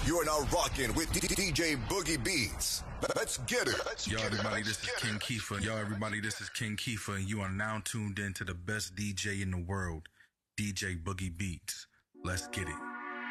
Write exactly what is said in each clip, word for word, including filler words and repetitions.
You are now rocking with D J Boogie Beatz. Let's get it. Let's Yo, get everybody, it. this is King Kiefer. Yo, everybody, this is King Kiefer, and you are now tuned in to the best D J in the world, D J Boogie Beatz. Let's get it.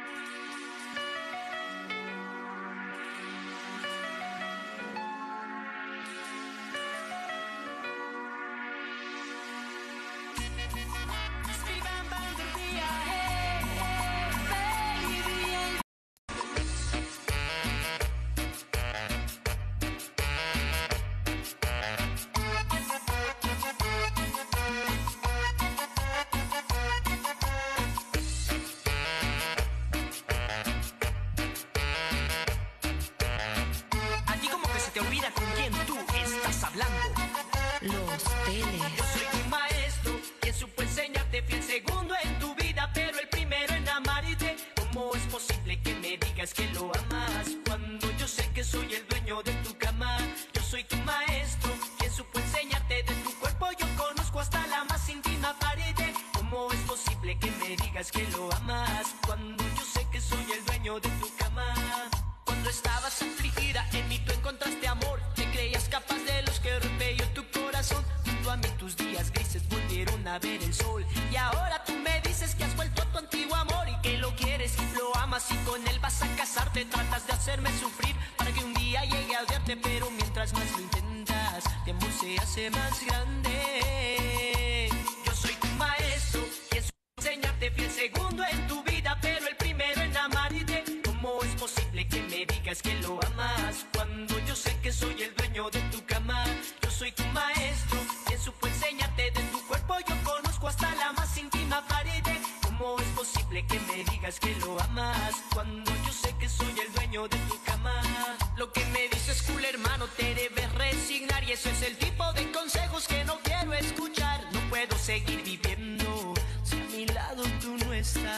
Te olvida con quién tú estás hablando. Los teles. Yo soy tu maestro, quien supo enseñarte. Fui el segundo en tu vida, pero el primero en amarte. ¿Cómo es posible que me digas que lo amas cuando yo sé que soy el dueño de tu cama? Yo soy tu maestro, quien supo enseñarte. De tu cuerpo yo conozco hasta la más íntima pared. ¿Cómo es posible que me digas que lo amas cuando yo sé que soy el dueño de tu cama? Cuando estabas afligida, en mí tú encontraste amor. Te creías capaz de los que rompió tu corazón. Junto a mí tus días grises volvieron a ver el sol. Y ahora tú me dices que has vuelto a tu antiguo amor y que lo quieres, lo amas y con él vas a casarte. Tratas de hacerme sufrir para que un día llegue a odiarte, pero mientras más lo intentas, tu amor se hace más grande. Yo soy tu maestro, quien supo enseñarte. Fui el segundo en tu vida, pero el primero en amarte. ¿Cómo es posible que me digas que lo amas cuando yo sé que soy el dueño de tu cama? Yo soy tu maestro, quien supo enseñarte. De tu cuerpo yo conozco hasta la más íntima pared. ¿Cómo es posible que me digas que lo amas cuando yo sé que soy el dueño de tu cama? Lo que me dices, cool hermano, te debes resignar. Y eso es el tipo de consejos que no quiero escuchar. No puedo seguir viviendo si a mi lado tú no estás.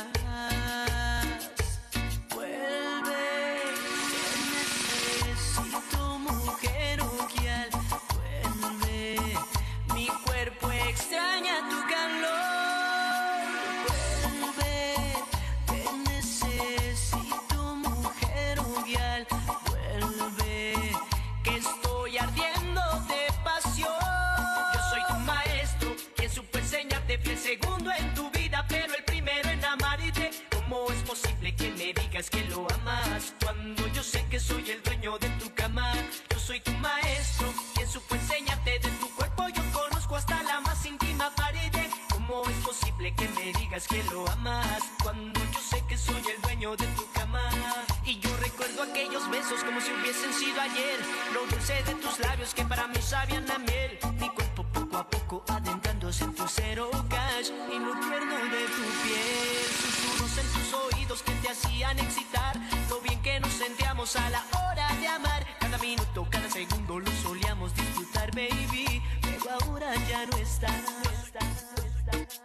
Vuelve, te necesito, mujer oquial. Vuelve, mi cuerpo extraña tu calor. Vuelve, te necesito, mujer oquial. Vuelve, que estoy ardiendo de pasión. Yo soy tu maestro, quien supo enseñarte. Fui el segundo en tu vida, pero el primero en amarte. ¿Cómo es posible que me digas que lo amas cuando yo sé que soy el dueño de tu cama? Yo soy tu maestro, quien supo enseñarte. De tu cuerpo yo conozco hasta la más íntima pared. ¿Cómo es posible que me digas que lo amas cuando yo sé que soy el dueño de tu cama? Y yo recuerdo aquellos besos como si hubiesen sido ayer. Lo dulce de tus labios que para mí sabían a miel. Mi cuerpo poco a poco adentrándose en tu cero cash. Y lo tierno de tu piel, susurros en tus oídos que te hacían excitar. Lo bien que nos sentíamos a la hora de amar. Cada minuto, cada segundo lo solíamos disfrutar, baby. Pero ahora ya no está. No está, no está.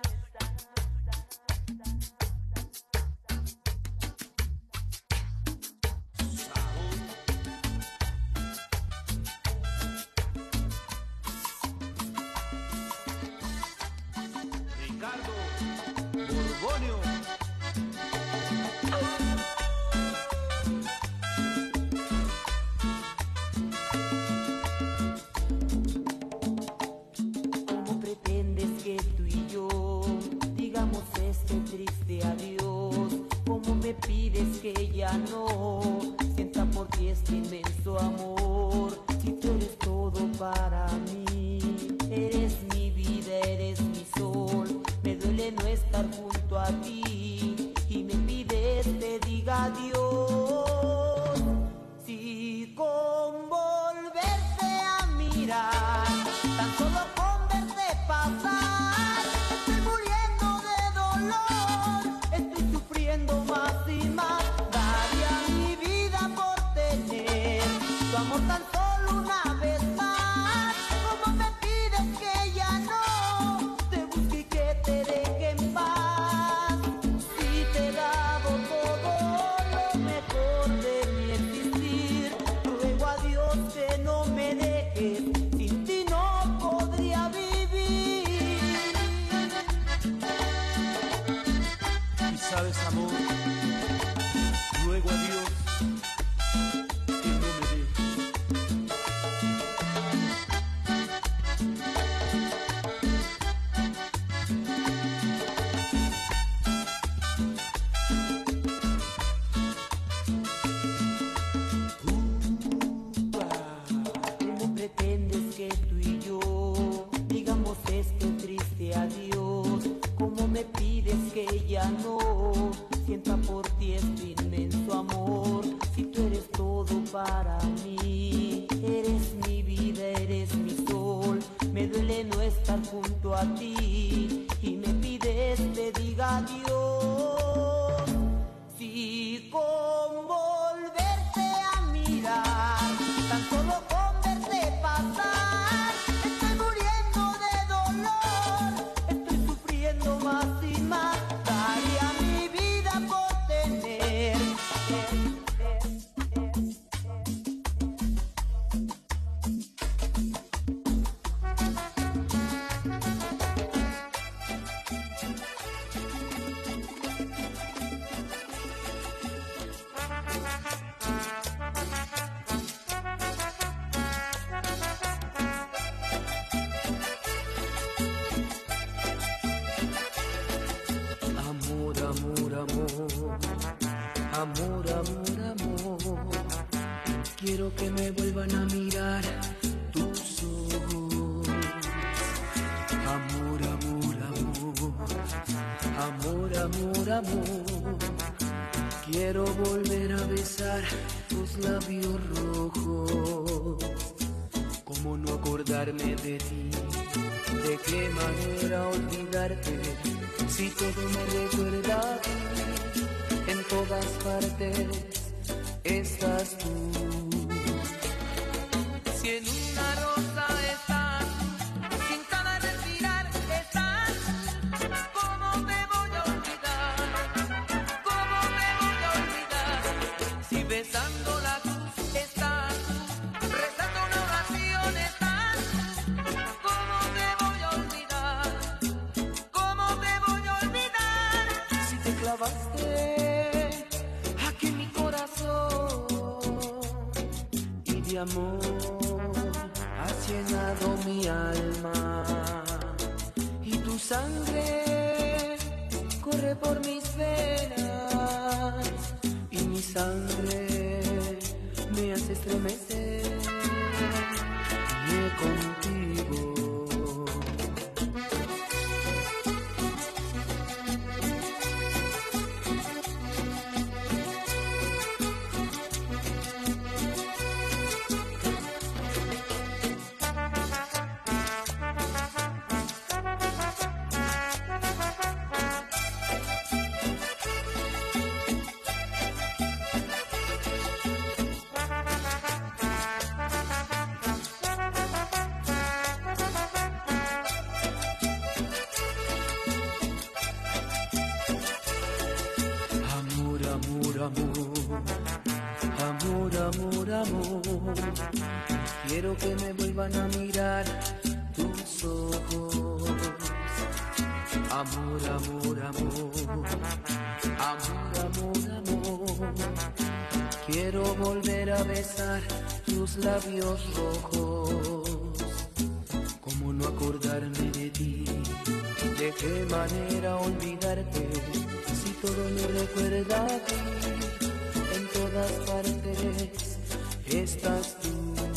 Pides que ya no sienta por ti este inmenso amor. Si tú eres todo para mí, eres mi vida, eres mi sol. Me duele no estar junto a ti y me pides te diga adiós. Si con volverte a mirar, tan solo con verte pasar, estoy muriendo de dolor, estoy sufriendo más y más. Daría mi vida por tener tu amor tan solo una vez más. Como me pides que ya no te busque y que te deje en paz. Si te he dado todo lo mejor de mi existir, ruego a Dios que no me dejes. Sin ti no podría vivir. Y sabes, amor, ruego a Dios ya no sienta por ti este inmenso amor. Si tú eres todo para mí, eres mi vida, eres mi sol. Me duele no estar junto a ti y me pides te diga adiós. Si con volverte a mirar, tan solo con verte pasar, estoy muriendo de dolor, estoy sufriendo más y más. Daría mi vida por tener amor, amor, amor. Quiero que me vuelvan a mirar tus ojos. Amor, amor, amor. Amor, amor, amor. Quiero volver a besar tus labios rojos. ¿Cómo no acordarme de ti? ¿De qué manera olvidarte? Si todo me recuerda a ti. En todas partes estás tú. Si en una rosa estás, sin cada respirar estás, ¿cómo te voy a olvidar? ¿Cómo te voy a olvidar? Si besando la cruz estás, rezando una oración estás, ¿cómo te voy a olvidar? ¿Cómo te voy a olvidar? Si te clavaste de amor, has llenado mi alma y tu sangre corre por mis venas y mi sangre me hace estremecer y contigo. Amor, amor, amor, quiero que me vuelvan a mirar tus ojos. Amor, amor, amor, amor, amor, amor, quiero volver a besar tus labios rojos. ¿Cómo no acordarme de ti? ¿De qué manera olvidarte? Si todo me recuerda a ti. En todas partes estás tú.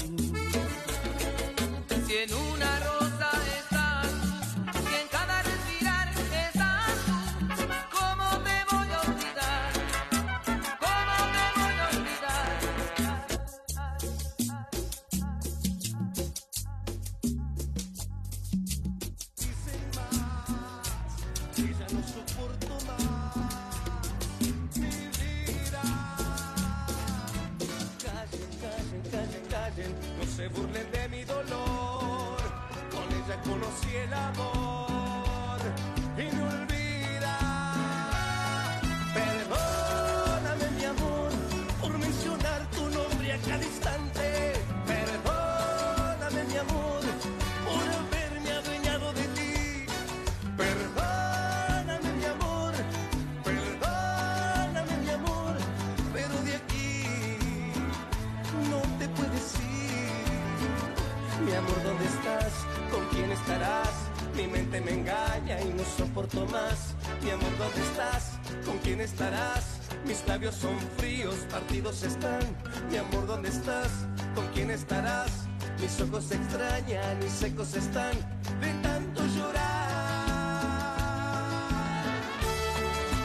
Si en una rosa estás, si en cada respirar estás tú, ¿cómo te voy a olvidar? ¿Cómo te voy a olvidar? Dicen más, que ya no soporto más mi vida. No se burlen de mi dolor, con ella conocí el amor y me olvida. Perdóname mi amor por mencionar tu nombre a cada instante. Perdóname mi amor por haberme adueñado de ti. Perdóname mi amor, perdóname mi amor, pero de aquí no te puedes ir. Mi amor, ¿dónde estás? ¿Con quién estarás? Mi mente me engaña y no soporto más. Mi amor, ¿dónde estás? ¿Con quién estarás? Mis labios son fríos, partidos están. Mi amor, ¿dónde estás? ¿Con quién estarás? Mis ojos se extrañan y secos están de tanto llorar.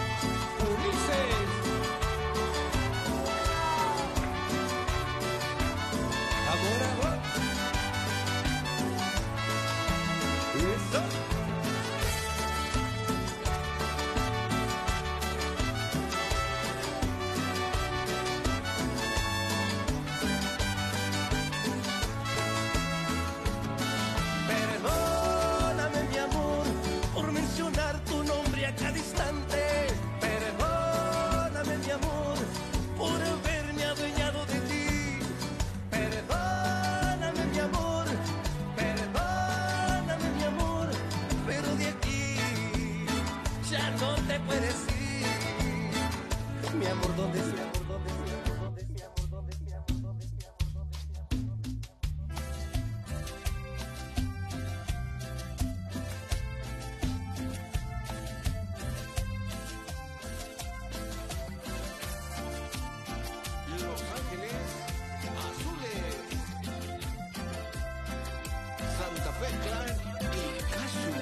ya no te puedes ir. Mi amor, ¿dónde es mi amor? ¿Dónde es mi amor? ¿Dónde es mi amor? ¿Dónde es mi amor? ¿Dónde es mi amor? ¿Dónde es mi amor? Los Ángeles Azules, Santa Fe Clan y Casu.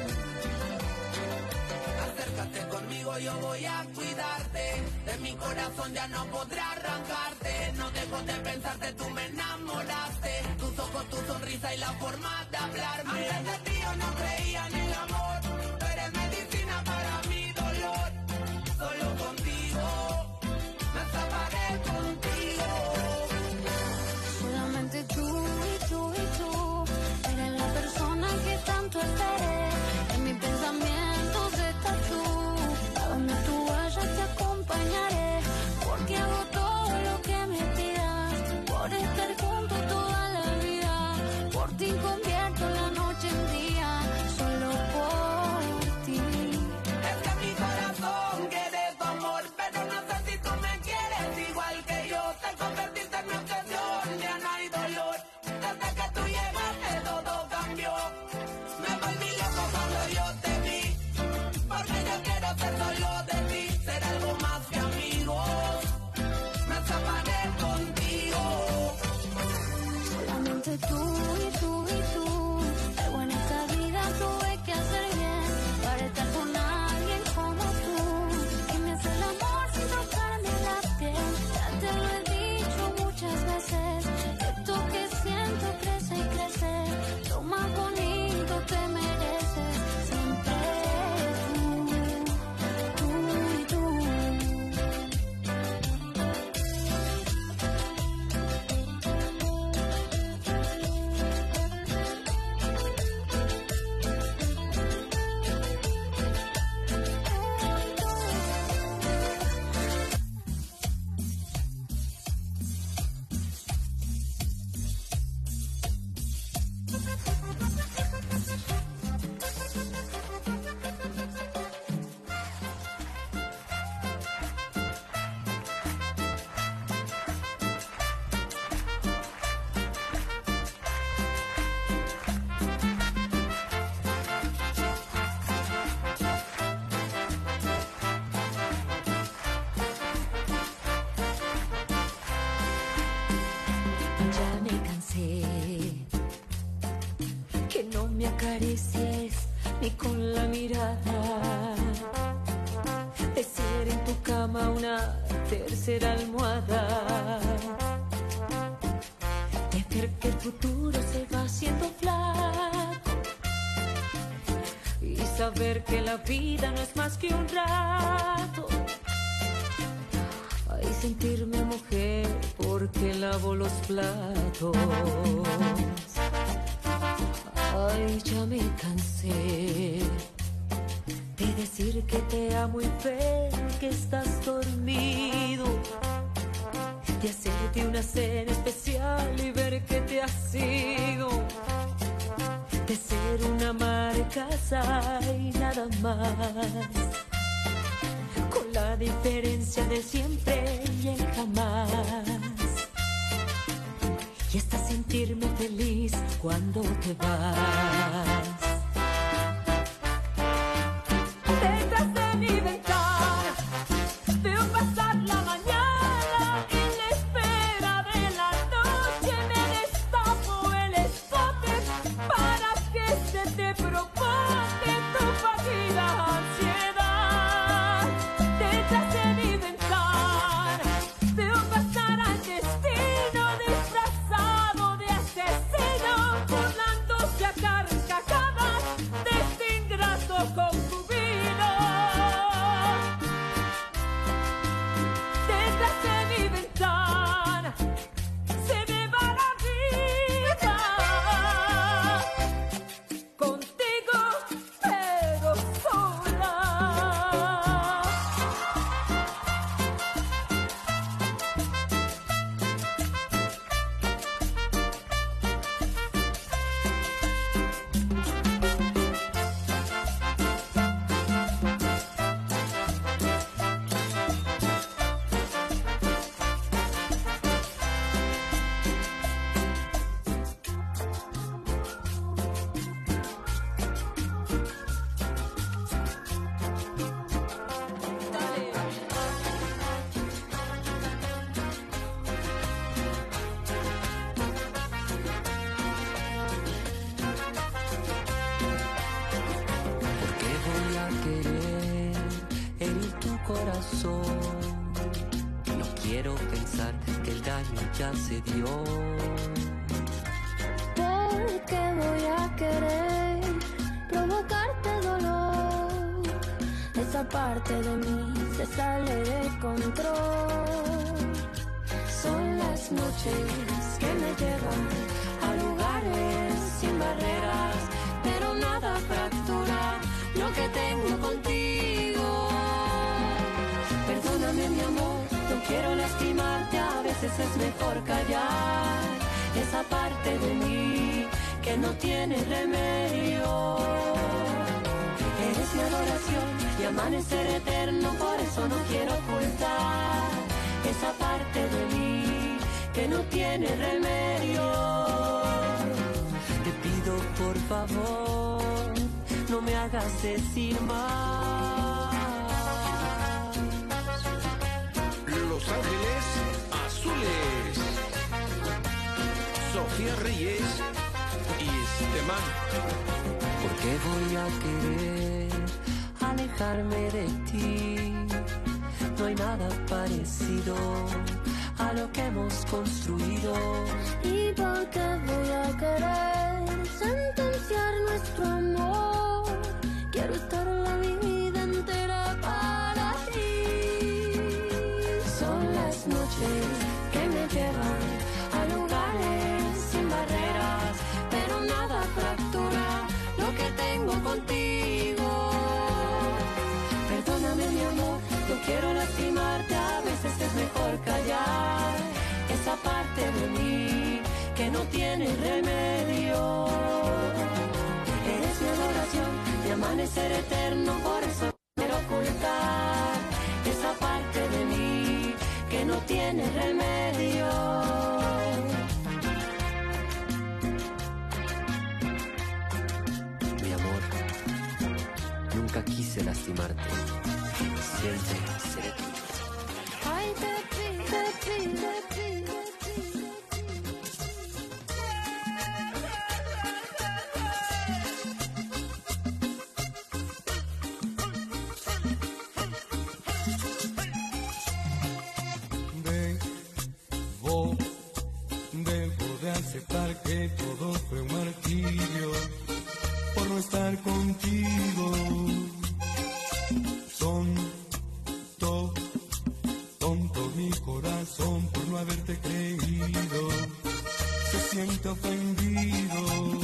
Acércate conmigo, yo voy a cuidarte. De mi corazón ya no podré arrancarte. No dejo de pensarte, tú me enamoraste. Tus ojos, tu sonrisa y la forma de hablarme. Antes de ti yo no creía en el amor. Tú eres medicina para mi dolor. Solo contigo me zafaré contigo. Solamente tú y tú y tú eres la persona que tanto esperé. En mis pensamientos estás tú. A donde tú vayas te acompañaré, porque hago todo lo que me pidas, por estar junto toda la vida. Por ti convierto la noche en día, solo por ti. Es que mi corazón quiere tu amor, pero no sé si tú me quieres igual que yo. Te convertiste en mi obsesión, ya no hay dolor. Desde que tú llegaste todo cambió. Me volví loco cuando yo te vi, porque yo quiero ser solo de ti, ser algo más que amigos. Me zafaré contigo. Solamente tú y tú y tú. Algo en esta vida tuve que hacer bien para estar con alguien como tú, que me hace el amor sin tocarme la piel. Ya te lo he dicho muchas veces, esto que siento crece y crece. Lo más bonito te mereces, siempre tú, tú y tú. Ya me cansé que no me acaricies ni con la mirada, de ser en tu cama una tercera almohada, de ver que el futuro se va haciendo flaco y saber que la vida no es más que un rato. Ay, sentirme mujer porque lavo los platos. Ay, ya me cansé de decir que te amo y ver que estás dormido, de hacerte una cena especial y ver que te has ido, de ser una ama de casa y nada más, con la diferencia de siempre y el jamás, y hasta sentirme feliz cuando te vas. Detrás de mi ventana veo pasar la mañana, en la espera de la noche me destapo el escote para que se te provoque tu fatiga ansiedad. Detrás de mi ventana veo pasar al destino disfrazado de asesino, burlándose a carcajadas corazón. No quiero pensar que el daño ya se dio. ¿Por qué voy a querer provocarte dolor? Esa parte de mí se sale de control. Son las noches que me llevan a lugares sin barreras, pero nada fractura lo que tengo contigo. Perdóname mi amor, no quiero lastimarte, a veces es mejor callar esa parte de mí que no tiene remedio. Eres mi adoración y amanecer eterno, por eso no quiero ocultar esa parte de mí que no tiene remedio. Te pido por favor, no me hagas decir más. Los Ángeles Azules, Sofía Reyes y este man. ¿Por qué voy a querer alejarme de ti? No hay nada parecido a lo que hemos construido. ¿Y por qué voy a querer sentenciar nuestro amor? Quiero estar la vida entera para ti. Son las noches que me llevan a lugares sin barreras, pero nada fractura lo que tengo contigo. Perdóname mi amor, no quiero lastimarte, a veces es mejor callar esa parte de mí que no tiene remedio. Eres mi adoración, mi amanecer eterno, por eso quiero ocultar esa parte de mí que no tiene remedio. Mi amor, nunca quise lastimarte. Siempre seré tuyo. Ay, te pido, te pido, te pido, te Debo, debo de aceptar que todo fue un martirio por no estar contigo. Tonto, tonto mi corazón por no haberte creído, se siente ofendido.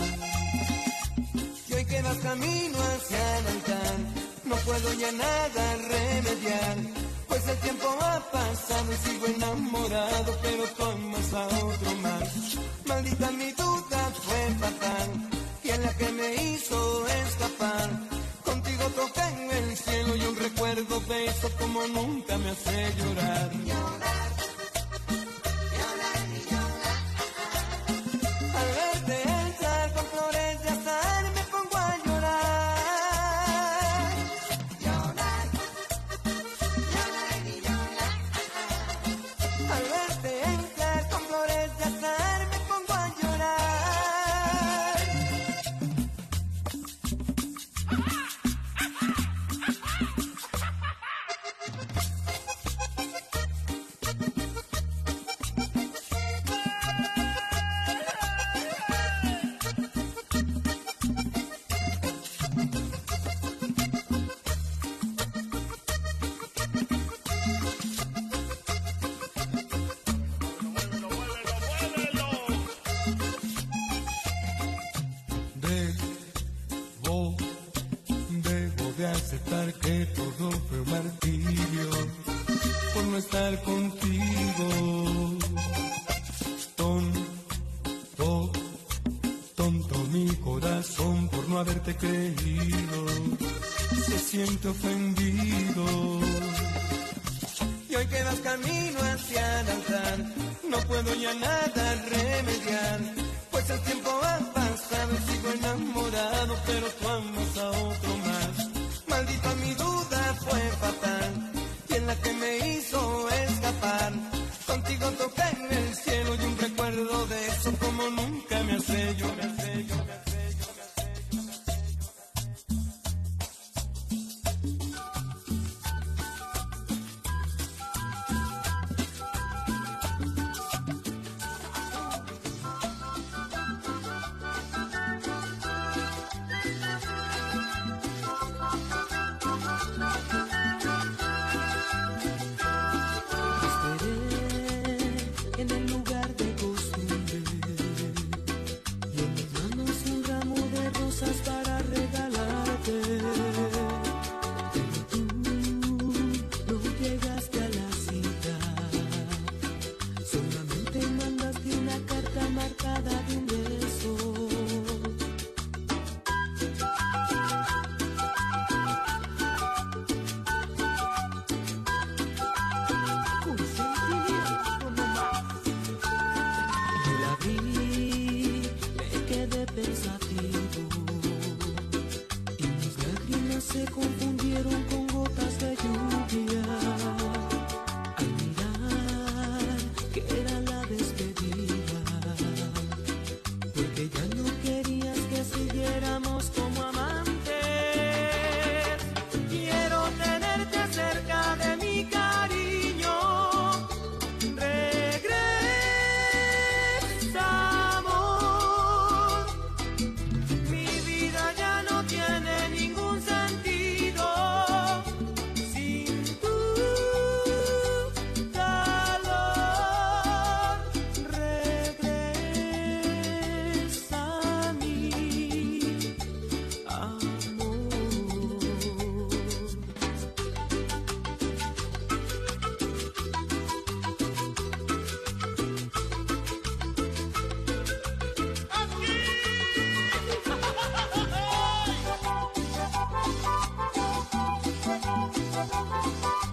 Y hoy que vas camino hacia el altar, no puedo ya nada remediar, pues el tiempo ha pasado y sigo enamorado, pero tú amas a otro más. Maldita mi duda fue fatal, y en la que me hizo escapar. Contigo toqué en el cielo y un recuerdo de eso como nunca me hace llorar. Llorar, llorar y llorar. Al verte entrar con flores de azar me pongo a llorar. Llorar, llorar y llorar. Al verte entrar con flores de azar me pongo a llorar. Debo, debo de aceptar que todo fue un martirio por no estar contigo. Tonto, tonto mi corazón por no haberte creído, se siente ofendido. Y hoy que vas camino hacia el altar, no puedo ya nada remediar, pues el tiempo ha pasado y sigo enamorado, pero tú amas a otro más. Maldita mi duda fue fatal, y en la que me hizo escapar. Contigo toqué en el cielo y un recuerdo de eso como nunca me hace llorar.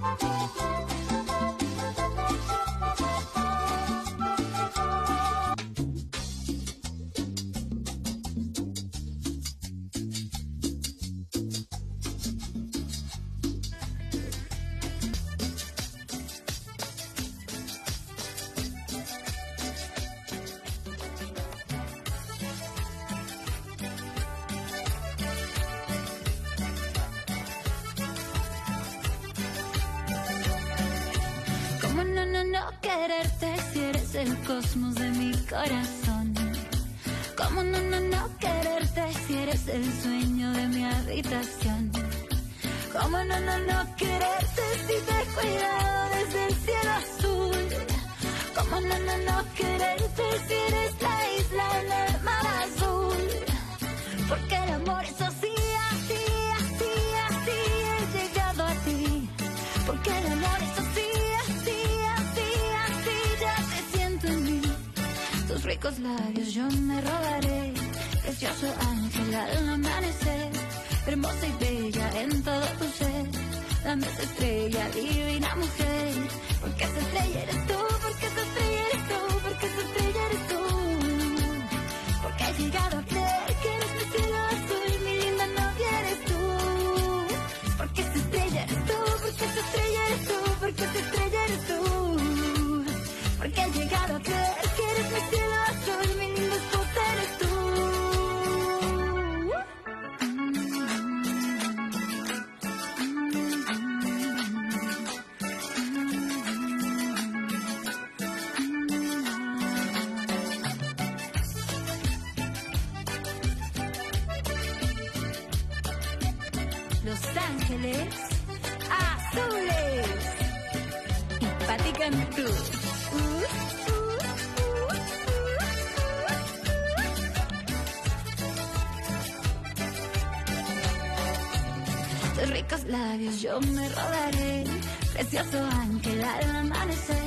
Quererte si eres el cosmos de mi corazón. ¿Cómo no, no, no quererte si eres el sueño de mi habitación? ¿Cómo no, no, no quererte si te he cuidado desde el cielo azul? ¿Cómo no, no, no quererte si eres la isla en el mar azul? Porque el amor es así, así, así, así, he llegado a ti. Porque el amor es así. Tus ricos labios yo me robaré, precioso ángel al amanecer, hermosa y bella en todo tu ser, dame esa estrella, divina mujer, porque esa estrella eres tú, porque esa estrella eres tú, porque esa estrella eres tú, porque he llegado a creer que eres mi cielo azul, mi linda novia eres tú, porque esa estrella eres tú, porque esa estrella eres tú, porque esa estrella eres tú, porque he llegado a creer que eres mi cielo azul, mi linda esposa eres tú. Los Ángeles Azules y Pati Cantú. Tus ricos labios yo me robaré, precioso ángel al amanecer.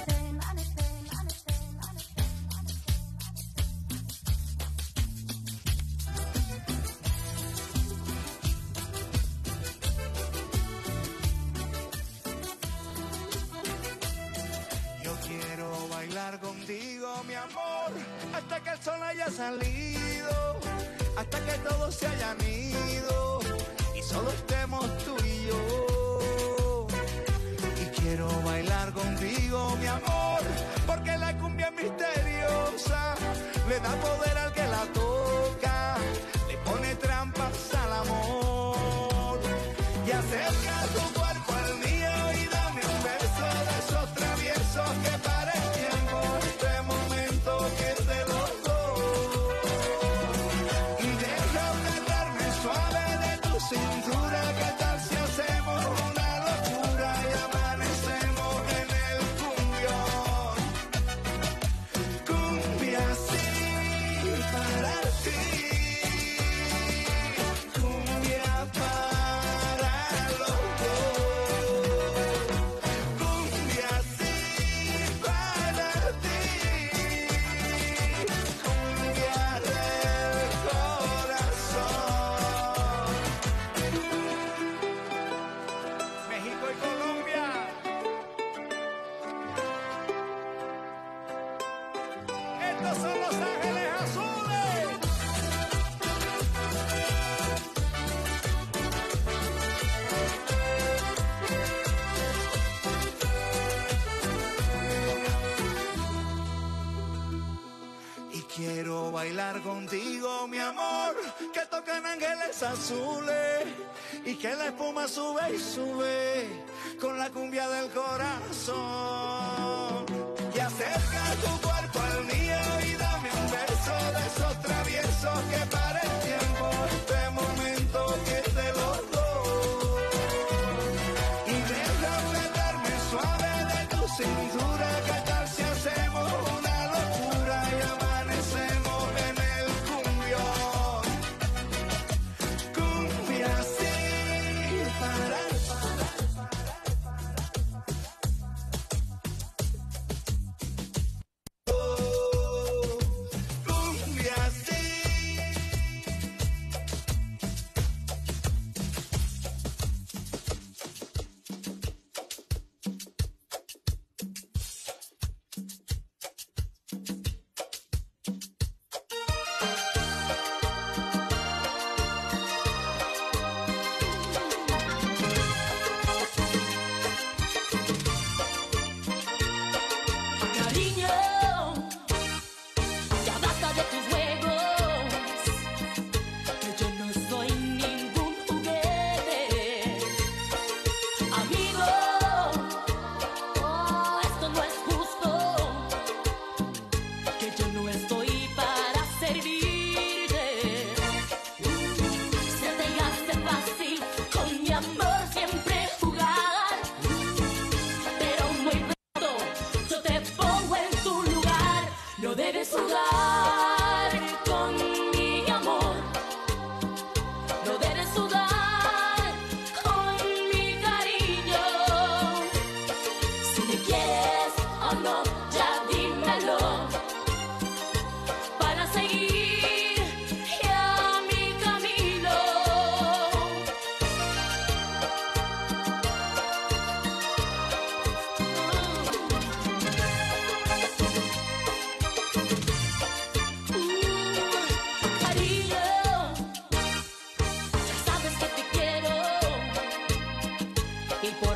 Yo quiero bailar contigo, mi amor, hasta que el sol haya salido, hasta que todos se hayan ido y solo estemos tú y yo. Y quiero bailar contigo, mi amor, porque la cumbia es misteriosa, le da poder al que la toca, le pone trampas al amor. Y acerca tu cuerpo al mío y dame un beso de esos traviesos que parecen por este momento que es de los dos. Y deja agarrarme suave de tu cintura, ¿qué tal si hacemos una locura y amanecemos en el cumbión? Cumbia sí para ti, cumbia para los dos, cumbia sí para ti, cumbia del corazón. México y Colombia. Estos son los Ángeles Azules. Y quiero bailar contigo, mi amor, que tocan ángeles azules y que la espuma sube y sube con la cumbia del corazón. Y acerca tu cuerpo al mío y dame un beso de esos traviesos que para el tiempo este momento que es de los dos. Y déjame darme suave de tu cintura, ¿qué tal si hacemos una locura y amanecemos en el cumbión? Cumbia sí para cumbia sí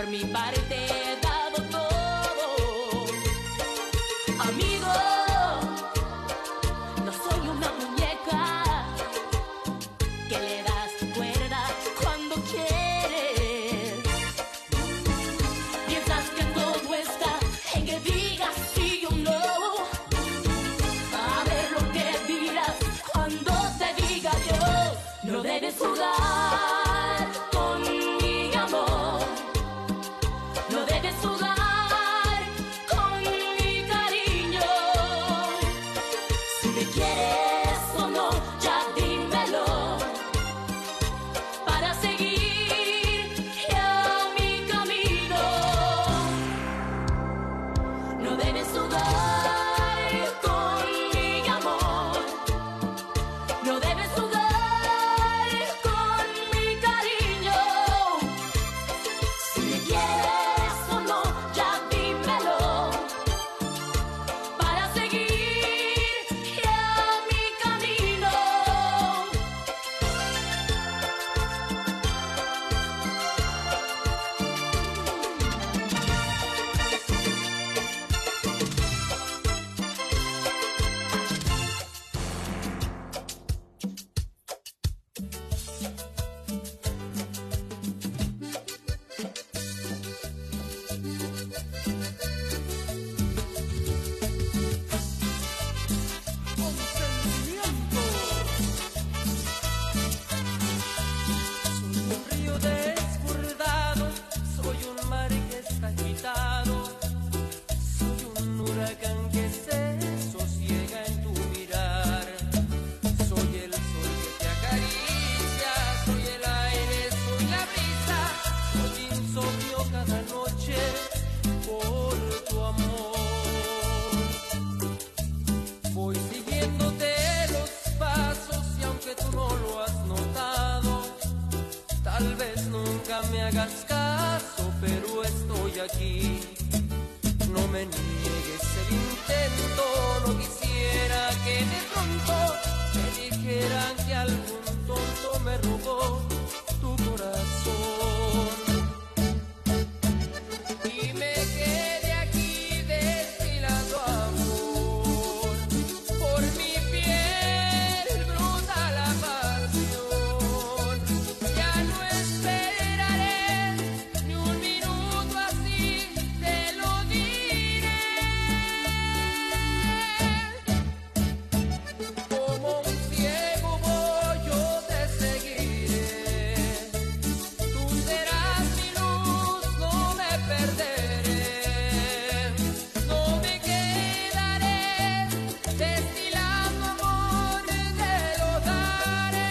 Por mi parte he dado todo. Amigo, no soy una muñeca que le das tu cuerda cuando quieres. Piensas que todo está en que digas sí o no. A ver lo que dirás cuando te diga yo. No debes jugar con mi amor. No debes jugar con mi cariño. Si me quieres o no, ya dímelo. Para seguir ya mi camino. No debes jugar con mi amor. No debes jugar con mi cariño. Si me quieres o no, ya dímelo. Para seguir ya mi camino. Soy un río desbordado, soy un mar que está agitado, soy un huracán que se sosiega en tu mirar. Soy el sol que te acaricia, soy el aire, soy la brisa, soy insomnio cada noche por tu amor. Voy siguiéndote los pasos y aunque tú no lo has notado, tal vez nunca me hagas caso, pero estoy aquí. No me niegues el intento, no quisiera que de pronto me dijeran que algún tonto me robó tu corazón. Y me quedé aquí destilando amor. Por mi piel brota la pasión. Ya no esperaré ni un minuto, así te lo diré. Como un ciego voy, yo te seguiré. Tú serás mi luz, no me perderé. No me quedaré destilando amor, te lo daré.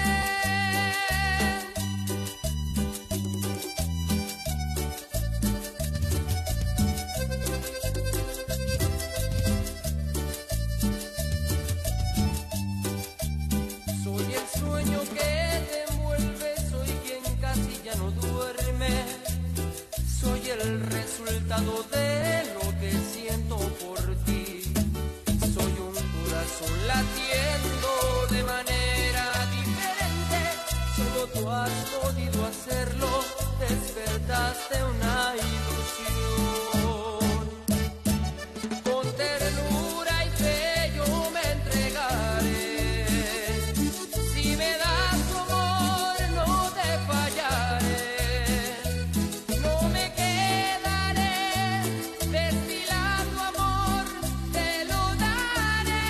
Soy el sueño que te envuelve, soy quien casi ya no duerme. Soy el resultado de lo que siento por ti. Soy un corazón latiendo de manera diferente. Solo tú has podido hacerlo, despertaste una ilusión. Con ternura y fe yo me entregaré. Si me das tu amor no te fallaré. No me quedaré destilando amor, te lo daré.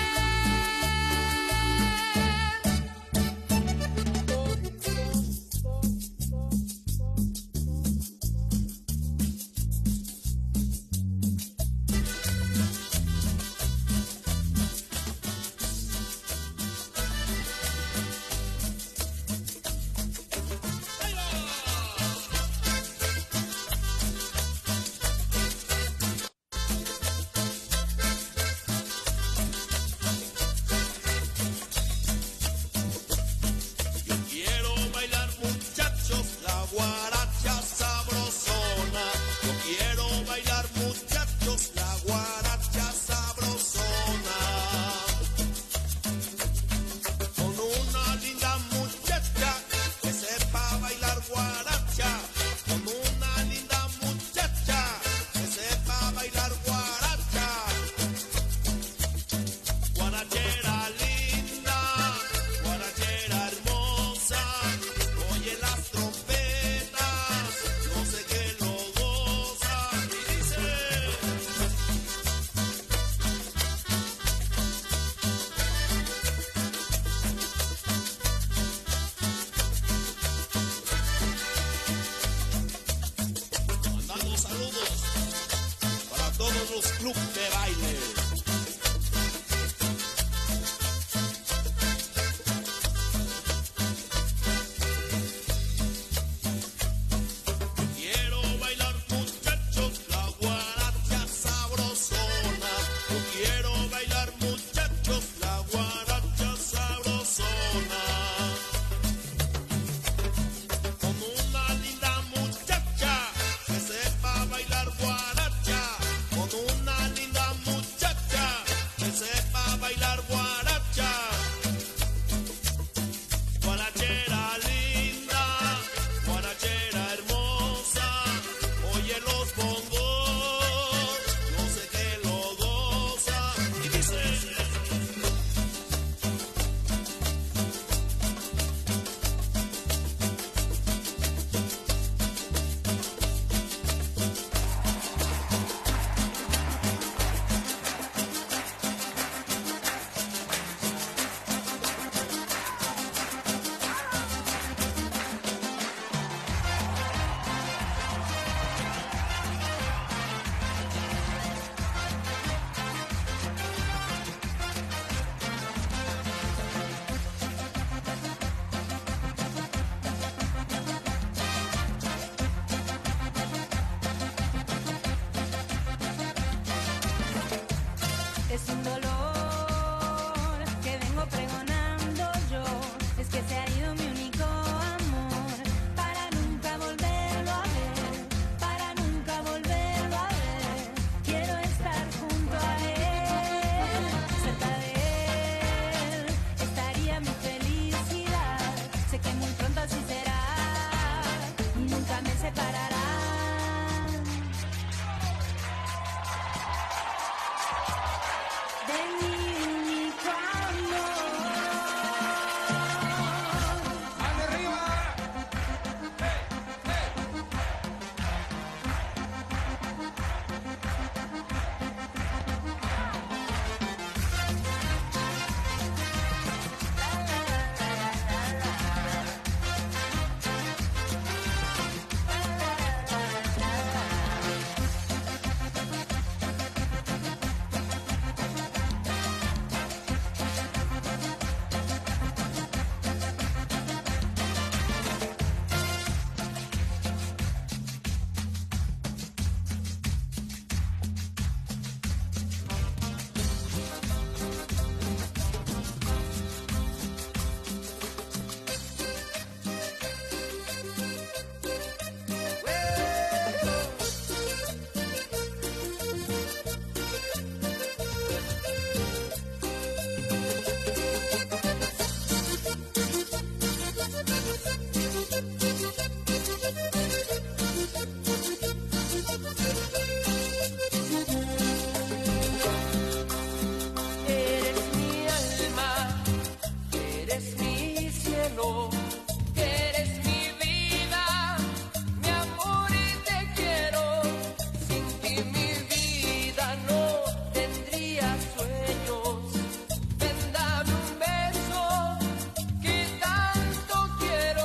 los clubes de baile. Quiero bailar, muchachos, la guaracha sabrosona. Yo quiero bailar, muchachos, la guaracha sabrosona. Con una linda muchacha que sepa bailar guaracha. Con una linda muchacha que sepa bailar guaracha. Guarachera linda, guarachera hermosa, oye los bongos, no sé qué lo goza. Y dice: Es un dolor que vengo pregonando yo. Es que se ha ido mi único amor, para nunca volverlo a ver, para nunca volverlo a ver. Quiero estar junto a él, cerca de él, estaría mi felicidad. Sé que muy pronto así será y nunca me separarán. De mi único amor. ¡Mano arriba! Eres mi alma, eres mi cielo, eres mi vida, mi amor y te quiero. Sin ti mi vida no tendría sueños. Ven, dame un beso que tanto quiero.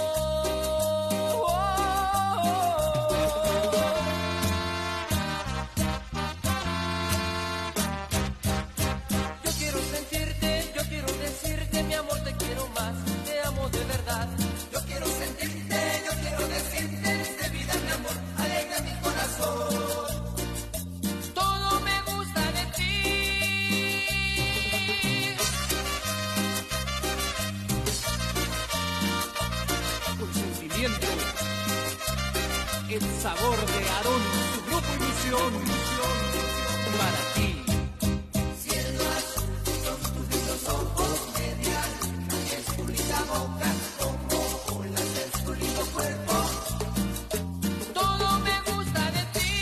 Yo quiero sentirte, yo quiero decirte, mi amor, te quiero más, te amo de verdad. Yo quiero sentirte, yo quiero decirte, eres de vida, mi amor, alegra mi corazón. Todo me gusta de ti. Con sentimiento, el sabor de Aarón, su grupo y misión, para ti. Cielo azul, son tus lindos ojos, media luna, es tu linda boca, como olas es tu lindo cuerpo. Todo me gusta de ti.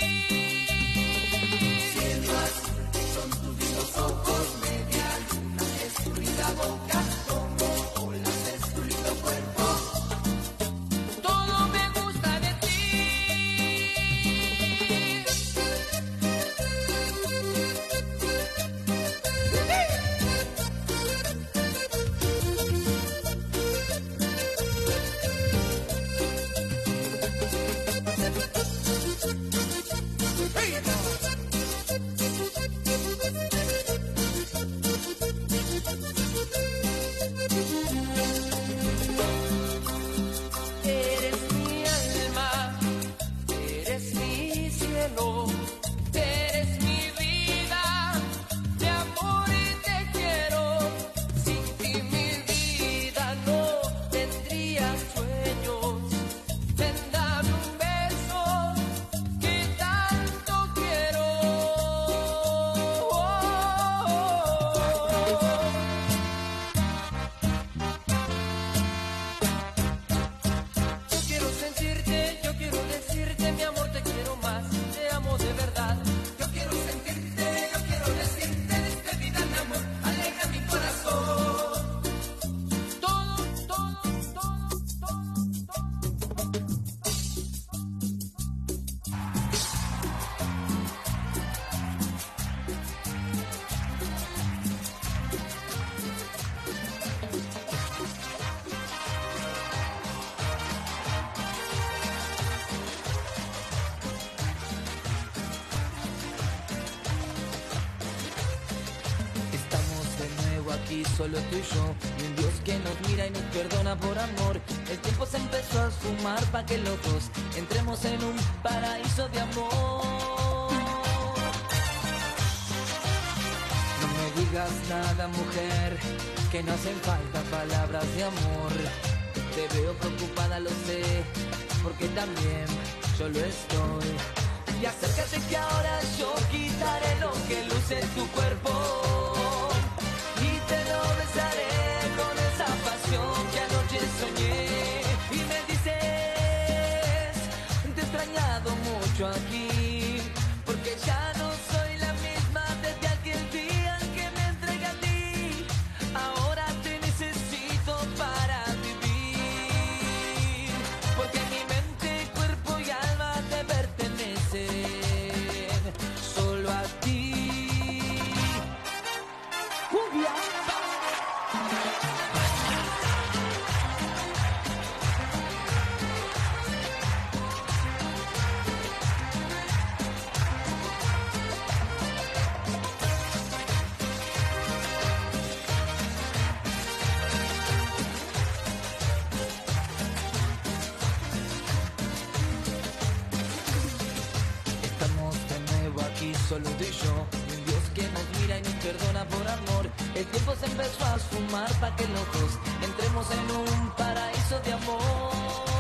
Cielo azul, son tus lindos ojos, media luna, es tu linda boca, como olas es tu lindo cuerpo. Todo me gusta de ti. aquí solo tú y yo, y un Dios que nos mira y nos perdona por amor. El tiempo se empezó a sumar pa' que los dos entremos en un paraíso de amor. No me digas nada, mujer, que no hacen falta palabras de amor. Te veo preocupada, lo sé, porque también yo lo estoy. Y acércate que ahora yo quitaré lo que luce en tu cuerpo y te lo besaré con esa pasión que anoche soñé. Y me dices, te he extrañado mucho aquí, porque ya no soy la misma desde aquel día en que me entregué a ti. Ahora te necesito para vivir, porque mi mente, cuerpo y alma te pertenecen solo a ti. Cumbia. Estamos de nuevo aquí solo tú y yo, y un Dios que nos mira y nos perdona por amor. El tiempo se empezó a sumar pa' que los dos entremos en un paraíso de amor.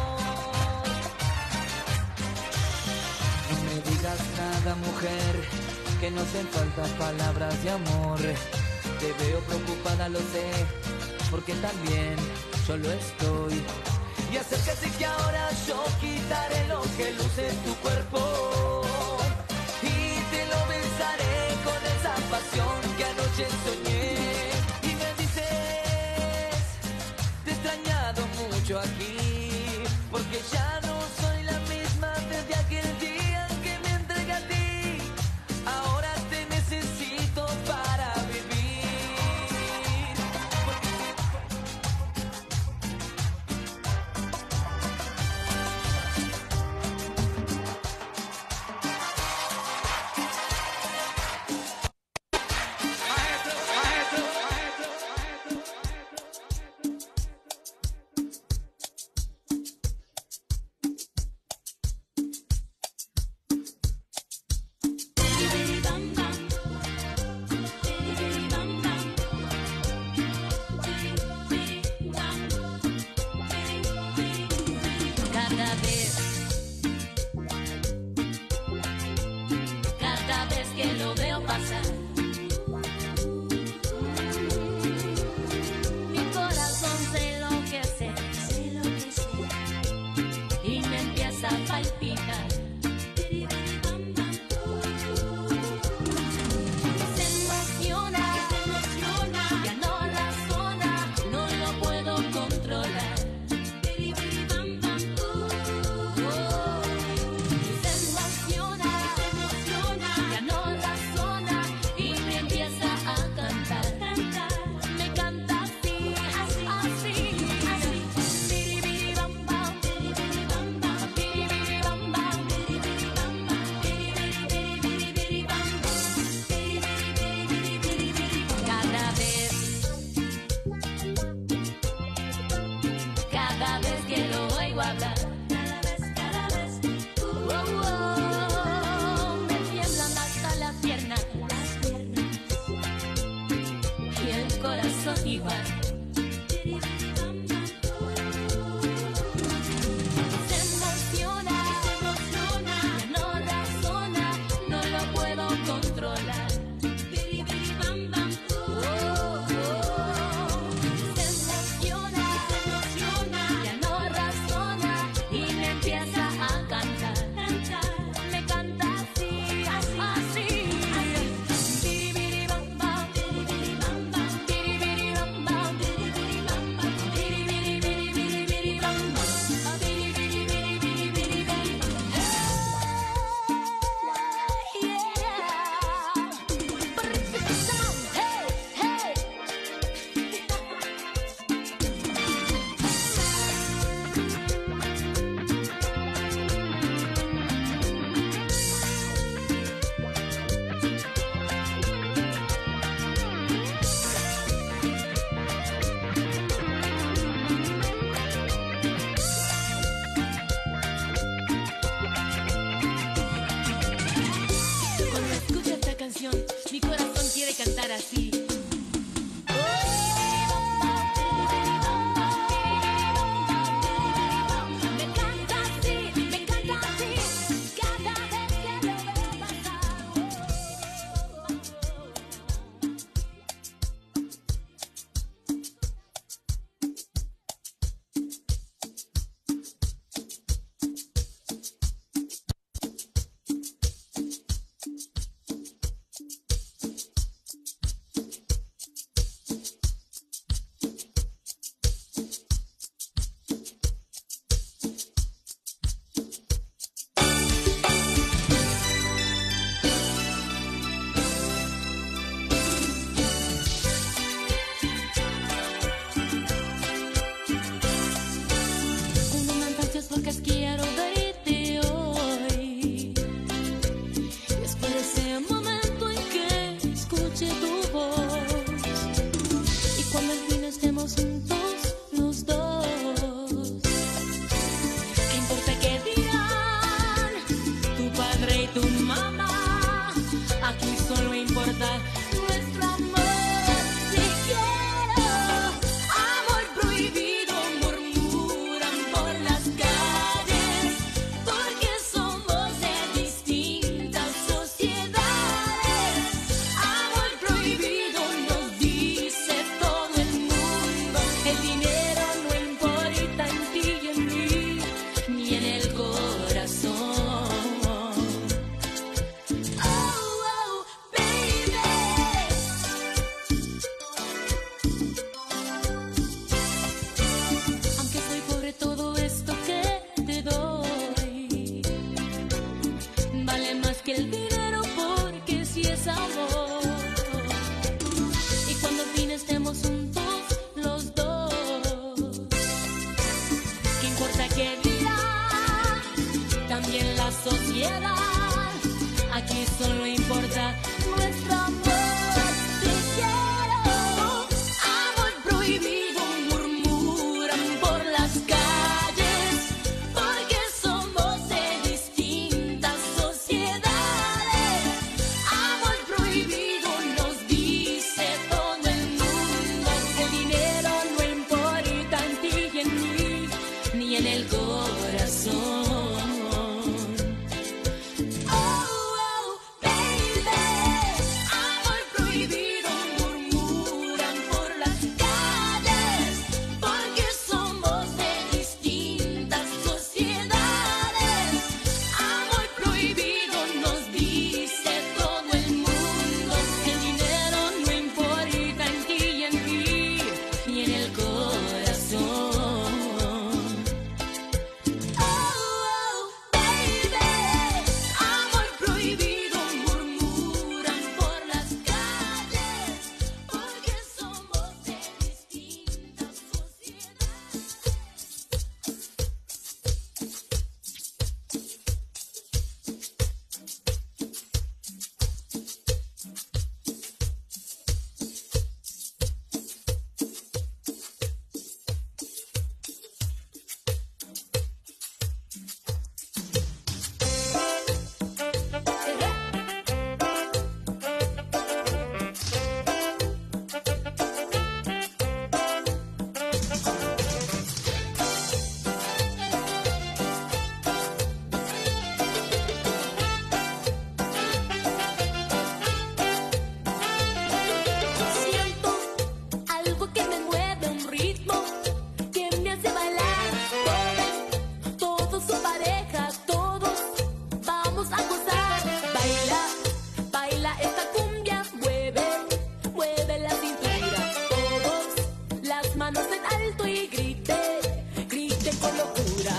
No me digas nada, mujer, que no hacen falta palabras de amor. Te veo preocupada, lo sé, porque también yo lo estoy. Y acércate que ahora yo quitaré lo que luce en tu cuerpo y te lo besaré con esa pasión que anoche soñé. Y me dices, te he extrañado mucho aquí, porque ya no soy la misma desde aquel día en que me entregué a ti. Ahora te necesito para vivir. Cada vez, cada vez que lo veo pasar, mi corazón se enloquece, se enloquece y me empieza a palpitar. Se emociona, se emociona, ya no razona, no lo puedo controlar. Se emociona, se emociona, ya no razona padre y tu mamá. Aquí solo importa nuestro amor. Te quiero, amor prohibido, murmuran por las calles, porque somos de distintas sociedades. Amor prohibido nos dice todo el mundo. El dinero no importa en ti y en mí, ni en el corazón. Oh, oh, baby. Aunque soy pobre, todo esto que te doy vale más que el dinero, porque si es amor. Y cuando al fin estemos juntos los dos, ¿qué importa qué dirá también la sociedad? Aquí solo importa nuestro amor. Te quiero, amor prohibido, murmuran por las calles, porque somos de distintas sociedades. Amor prohibido nos dice todo el mundo. El dinero no importa en ti y en mí, ni en el corazón. Oh, oh, baby. Amor prohibido, murmuran por las calles, porque somos de distintas sociedades. Amor prohibido nos dice todo el mundo. El dinero no importa en ti y en mí, ni en el corazón. Oh, oh, baby. Amor prohibido, murmuran por las calles, porque somos de distintas sociedades. Siento algo que me mueve, un ritmo que me hace bailar. Todos, todos son pareja, todos vamos a gozar. Baila, baila esta cumbia, mueve, mueve la cintura. Todos, las manos en alto y grite, grite con locura.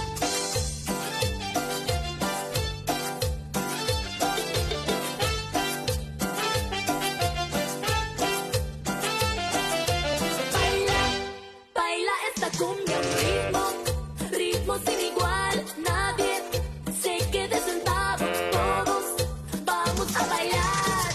Baila, baila esta cumbia, un ritmo, ritmo sin igual. Nadie se quede sentado, todos vamos a bailar.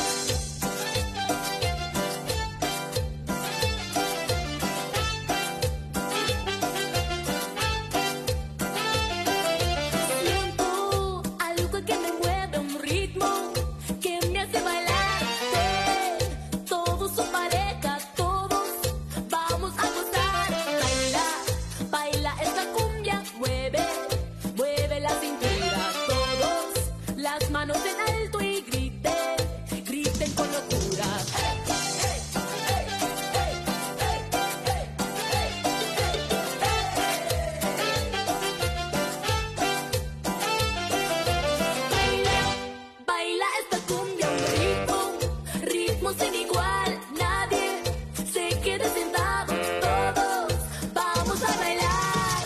Siento algo que me mueve, un ritmo que me hace bailar. Ven, todos son pareja, todos vamos a gozar. Baila, baila esta cumbia, mueve, mueve la cintura. Todos, las manos en alto y griten, griten con locura. Baila, baila esta cumbia, un ritmo, ritmo sin igual. Nadie se quede sentado, todos vamos a bailar.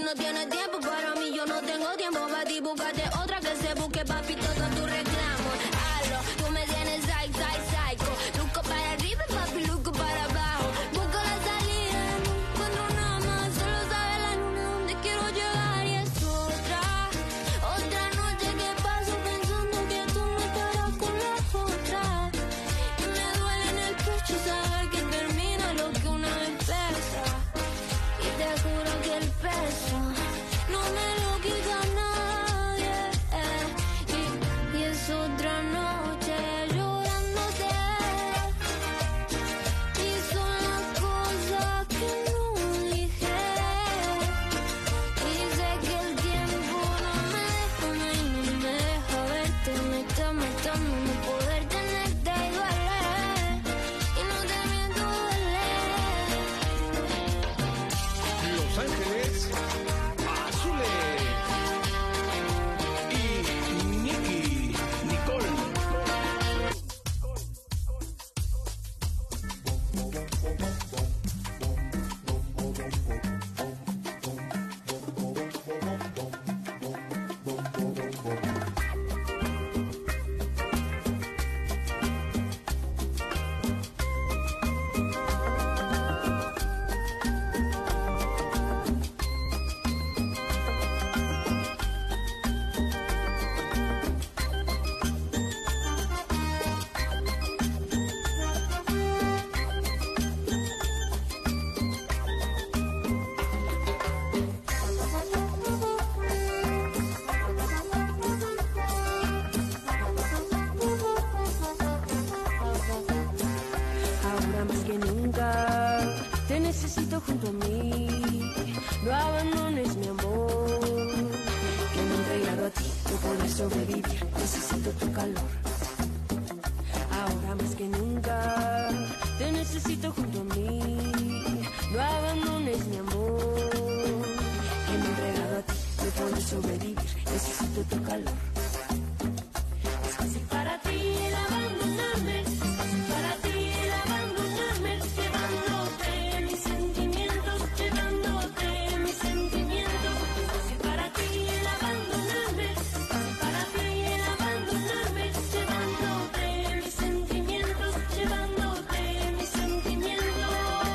no tienes tiempo para mí, yo no tengo tiempo para ti. Búscate otra que se busque, papi, todo tu reclamo. Hazlo, tú me tienes psych, psych, psycho. Luco para arriba, papi, luco para abajo. Busco la salida, no encuentro nada más. Solo sabe la luna donde quiero llegar. Y es otra, otra noche que paso pensando que tú no estarás con la otra. Y me duele en el pecho saber que termina lo que una vez empieza. Y te juro que el peso no me lo quita nadie, eh. y, y es otra noche llorándote. Y son las cosas que no dije. Y sé que el tiempo no me deja, no, y no me deja verte. Me está matando no poder tenerte y duele. Y no te miento, duele. Los Ángeles Azules y Nicky Nicole. Ahora más que nunca te necesito junto a mí. No abandones mi amor, que me he entregado a ti, no poder sobrevivir. Necesito tu calor. Ahora más que nunca te necesito junto a mí. No abandones mi amor, que me he entregado a ti, no poder sobrevivir. Necesito tu calor. Es fácil para ti el abandonarme, es fácil para ti el abandonarme, llevándote mis sentimientos, llevándote mis sentimientos. Es fácil para ti el abandonarme, es fácil para ti el abandonarme, llevándote mis sentimientos, llevándote mis sentimientos.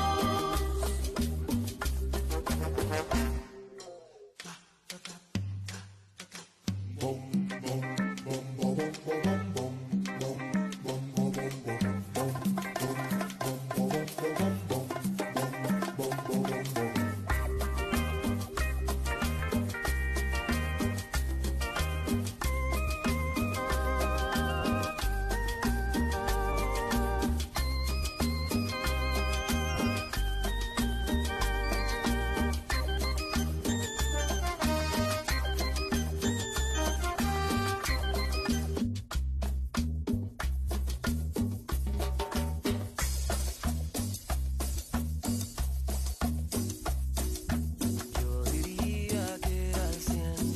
Yo diría que al cien,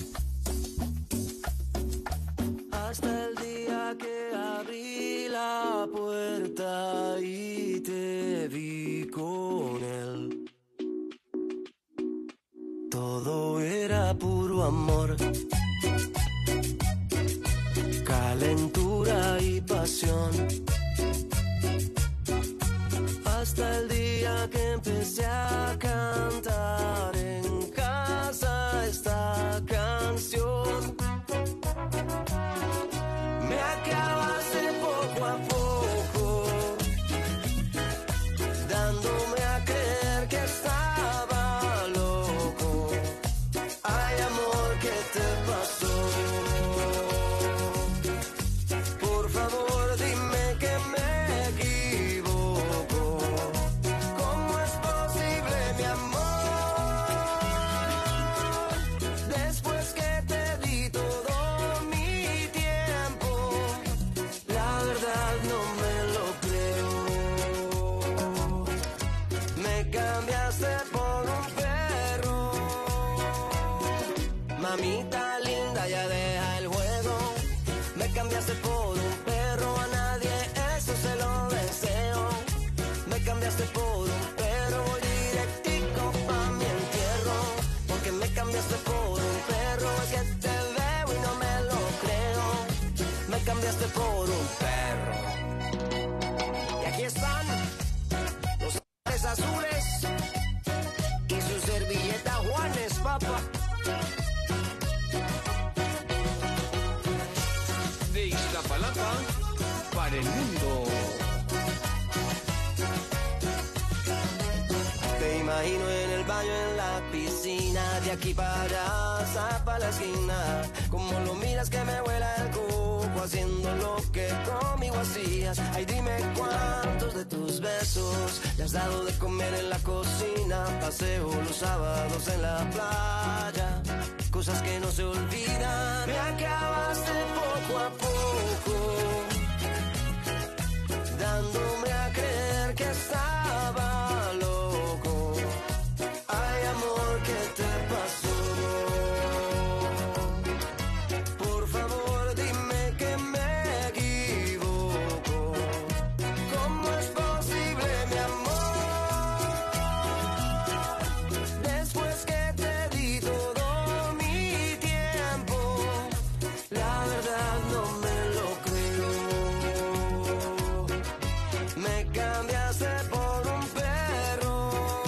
hasta el día que abrí la puerta y te vi con él. Todo era puro amor, calentura y pasión. Hasta el día que empecé a cantar en casa esta canción. Me acabaste poco a poco, dándome a creer que estaba loco. Ay, amor, ¿qué te pasó? Por favor, dime que me equivoco. ¿Cómo es posible, mi amor? Después que te di todo mi tiempo, la verdad no me lo creo. Me cambiaste por un perro. Mamita linda, ya deja el juego. Me cambiaste por un perro, a nadie eso se lo deseo. Me cambiaste por un perro, voy directico pa' mi entierro. Porque me cambiaste cambiaste por un perro, es que te veo y no me lo creo. Me cambiaste por un perro. Y aquí están los ángeles azules y su servilleta Juanes, papá. De Iztapalapa para el mundo. Te imagino en el baño, en la piscina, de aquí para allá, para la esquina. Como lo miras que me vuela el coco, haciendo lo que conmigo hacías. Ay, dime cuántos de tus besos le has dado de comer en la cocina. Paseo los sábados en la playa, cosas que no se olvidan. Me acabaste poco a poco, dándome a creer que estaba loco. Ay, amor, ¿qué te pasó? Por favor, dime que me equivoco. ¿Cómo es posible, mi amor? Después que te di todo mi tiempo, la verdad no me lo creo. Me cambiaste por un perro.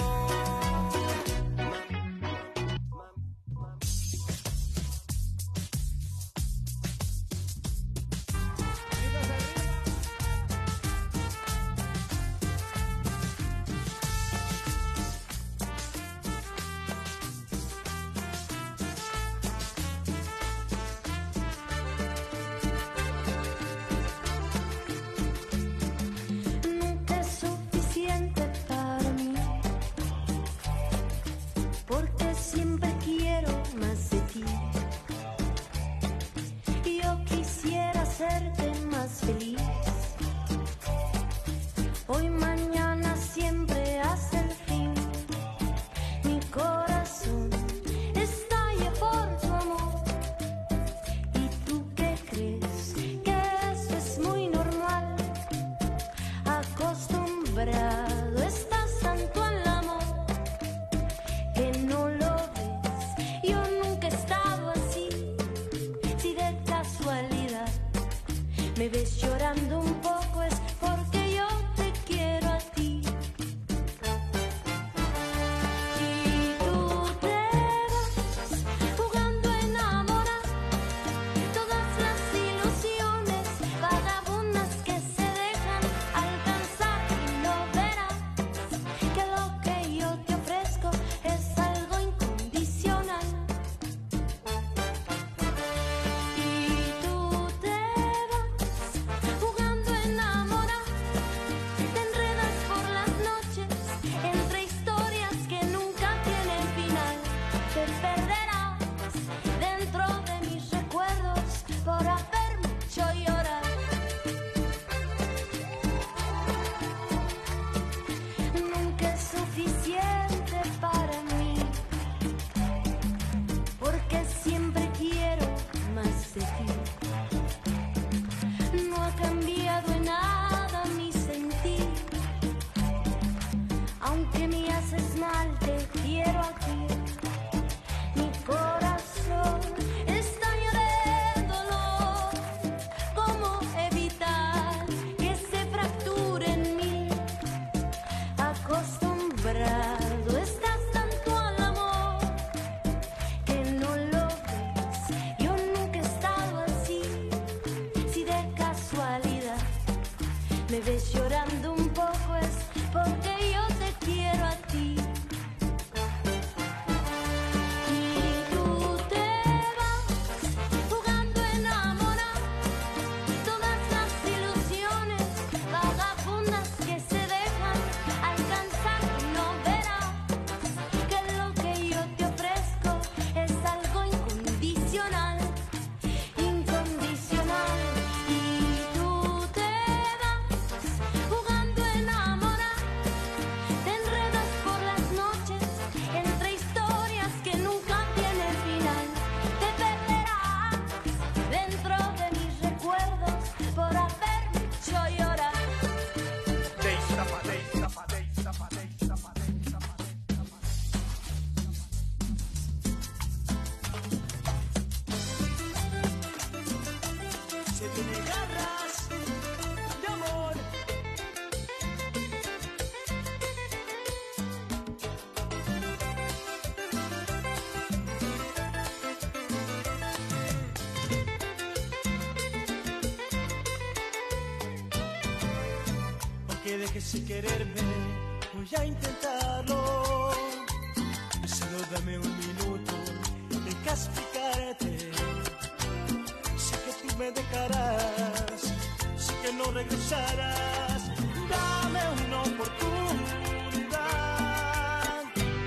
Nunca es suficiente para mí, porque siempre quiero más de ti. Yo quisiera hacerte más feliz. Hoy, mañana, siempre hasta el fin. Mi corazón estalla por tu amor. ¿Y tú qué crees? Que eso es muy normal. Acostumbrado estás tanto al amor que no lo ves. Yo nunca he estado así. Si de casualidad me ves llorando un poco, es porque yo te quiero a ti. Y tú te vas jugando a enamorar todas las ilusiones vagabundas que se dejan alcanzar, y no verás que lo que yo te ofrezco es algo incondicional. Y tú te vas dejes de quererme, voy a intentarlo. Solo dame un minuto, deja explicarte. Sé que tú me dejarás, sé que no regresarás. Dame una oportunidad.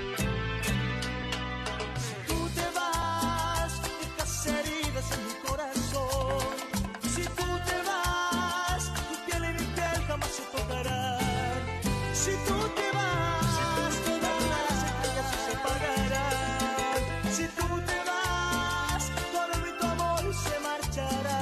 Si tú te vas, dejas heridas en mi corazón. Si tú te vas, tu piel y mi piel jamás se tocarán. Si tú te vas, todas las estrellas se apagarán. Si tú te vas, todo mi tu amor se marchará.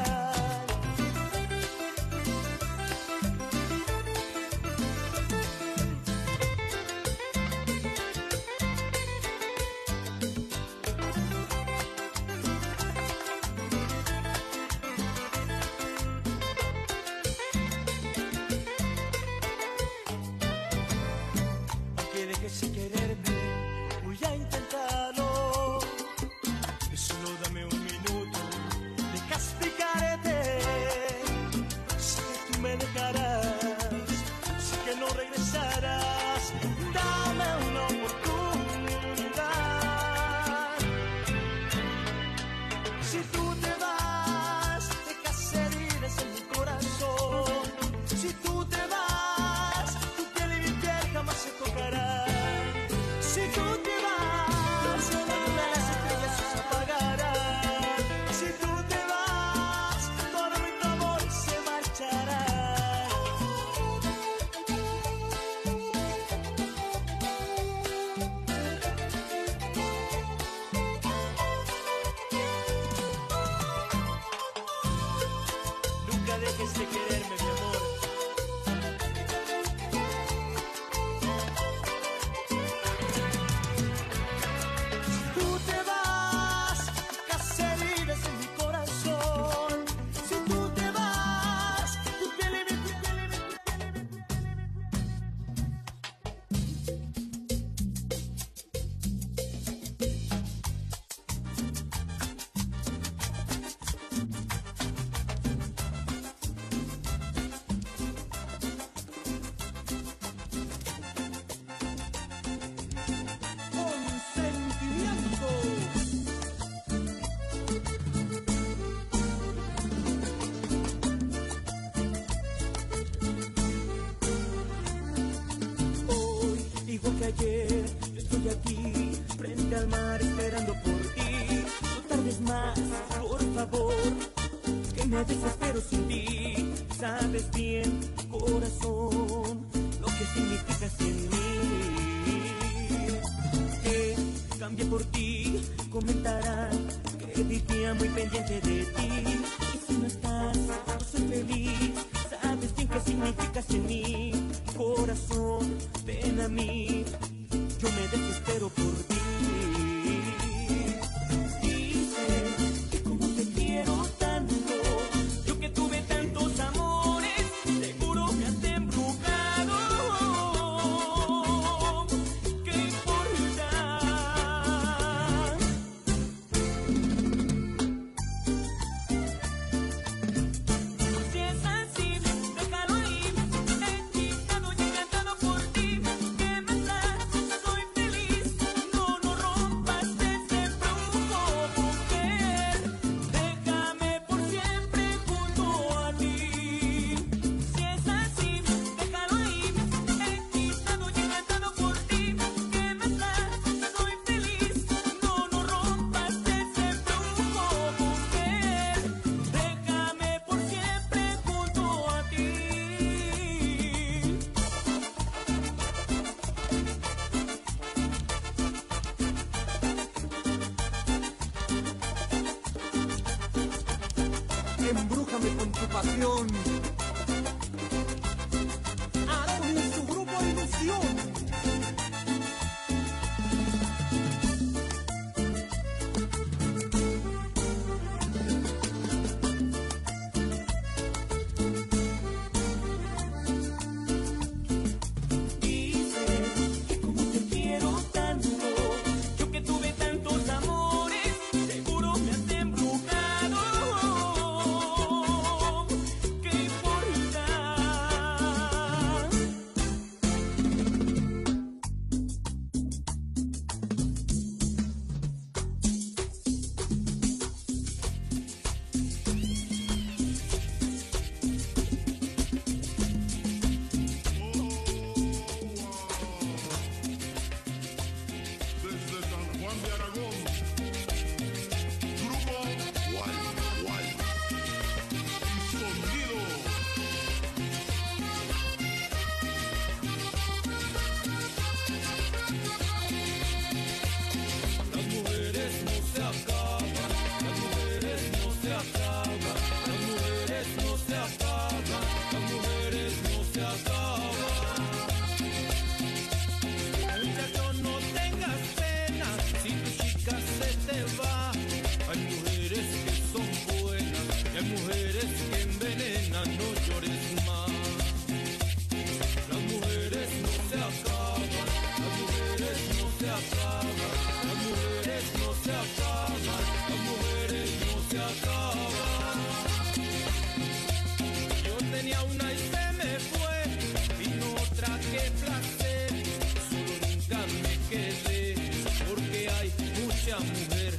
Aunque dejes de quererme, voy a intentarlo. Solo dame un minuto, deja explicarte. Sé que tú me dejarás, sé que no regresarás. Dame una oportunidad. Si tú te vas, dejas heridas en mi corazón. Si tú te vas, tu piel y mi piel jamás se tocarán. Si tú te vas, todas las estrellas se apagarán. Si tú te vas, todo mi amor se marchará. Nunca dejes de quererme, mi amor. Si tú te vas, dejas heridas en mi corazón. Si tú te vas, tu piel y mi piel y mi piel y mi Hoy, igual que ayer, yo estoy aquí, frente al mar, esperando por ti. No tardes más, por favor, que me desespero sin ti. Sabes bien, corazón, lo que significas en mí. Que cambie por ti, comentarán que vivía muy pendiente de ti. Y si no estás, no soy feliz. Sabes bien qué significas en mí. Corazón, ven a mí, yo me desespero por ti. Dices que como te quiero tanto, yo que tuve tantos amores, seguro me has embrujado. ¿Qué importa? Si es así, déjalo ahí. Hechizado y encantado por ti. ¿Qué más da? Soy feliz. No, no rompas este brujo, mujer. Déjame por siempre junto a ti. Si es así, déjalo ahí. Hechizado y encantado por ti. ¿Qué más da? Soy feliz. No, no rompas este brujo, mujer. Déjame por siempre junto a ti. Embrújame con tu pasión. Aaron y su grupo Ilusión. Dices que como te quiero tanto, yo que tuve tantos amores, seguro me has embrujado. ¿Qué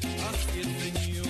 así el Señor.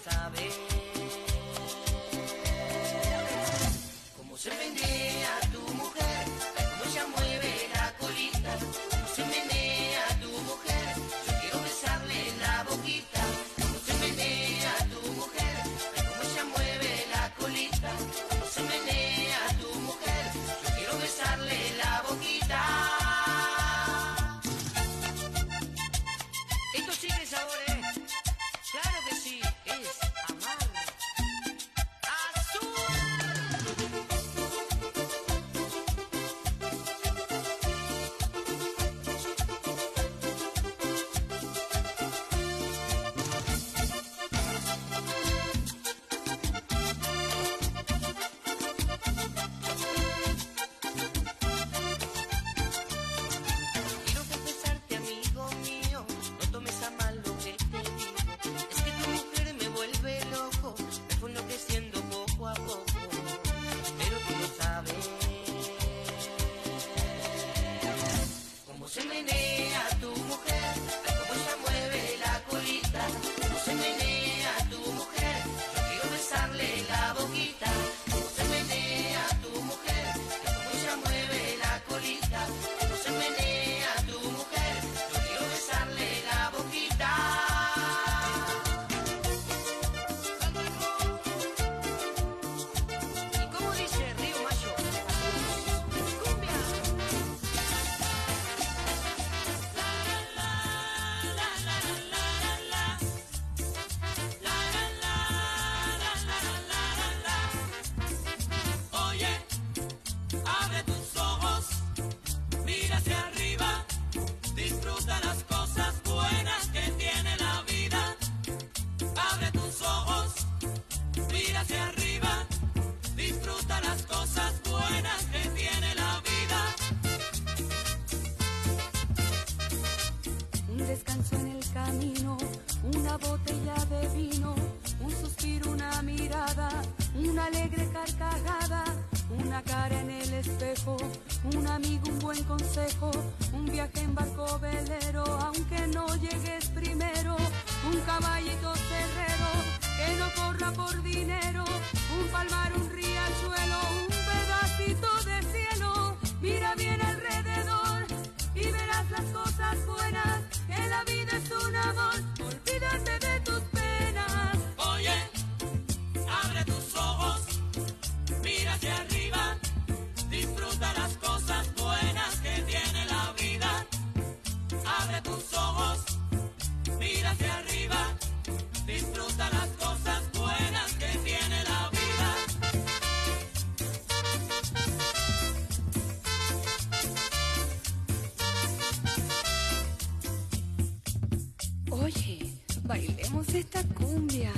saber cómo se menea tu mujer, cómo ella mueve la colita, cómo se menea tu mujer, yo quiero besarle la boquita, cómo se menea tu mujer, cómo ella mueve la colita, cómo se menea tu mujer, yo quiero besarle la boquita. Esto sí que es sabor, ¿eh? Claro que sí, es amar. ¡Azul! Quiero confesarte, amigo mío, no tomes a mal lo que te digo. Es que tu mujer me vuelve loco, me fue enloqueciendo poco a poco. Pero tú no sabes cómo se menea tu mujer, ay, cómo ella mueve la colita, cómo se menea tu mujer, yo quiero besarle la boquita, cómo se menea tu mujer, ay, cómo ella mueve la colita, cómo se menea tu mujer, yo quiero besarle la boquita. ¿Y cómo dice Río Mayo? ¡Cumbia! Oye, abre tus ojos, mira hacia arriba, disfruta las cosas buenas que tiene la vida. Abre tus ojos, mira hacia arriba, disfruta las cosas buenas que tiene la vida. Un descanso en el camino, una botella de vino, un suspiro, una mirada, una alegre carcajada, una cara en el espejo, un amigo, un buen consejo, un viaje en barco velero, aunque no llegues primero, un caballito cerrero que no corra por dinero, un palmar, un riachuelo, un pedacito de cielo. Mira bien alrededor y verás las cosas buenas, que la vida es un amor, olvídate de tus penas. Oye, abre tus ojos, mira hacia arriba, disfruta las cosas buenas que tiene la vida. Abre tus ojos, mira hacia arriba, disfruta las cosas buenas que tiene la vida. Oye, bailemos esta cumbia.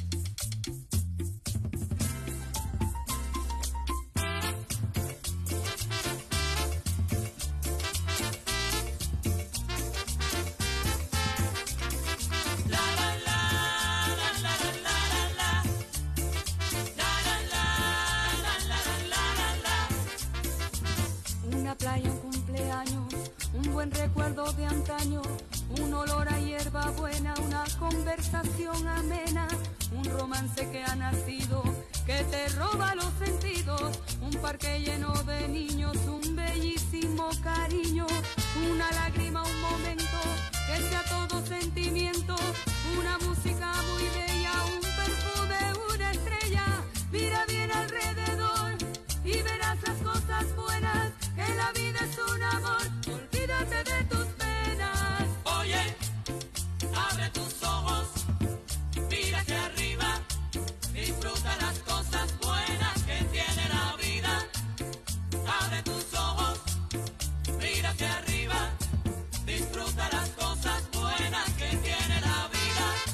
La la la la la la la la la la la la la la la. Una playa, un cumpleaños, un buen recuerdo de antaño, un olor a hierba buena, una conversación amena, un romance que ha nacido, que te roba los sentidos, un parque lleno de niños, un bellísimo cariño, una lágrima, un momento, que sea todo sentimiento, una música muy bella, un perfume, una estrella. Mira bien alrededor y verás las cosas buenas, que la vida es un amor, olvídate de tus penas. Oye, abre tus ojos, mira hacia arriba, disfruta las cosas buenas que tiene la vida. Abre tus ojos, mira hacia arriba, disfruta las cosas buenas que tiene la vida.